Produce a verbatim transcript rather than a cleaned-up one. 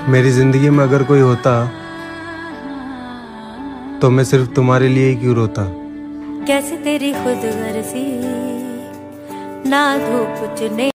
मेरी जिंदगी में अगर कोई होता तो मैं सिर्फ तुम्हारे लिए ही क्यों रोता। कैसे तेरी खुद गर्जी ना धूप चुने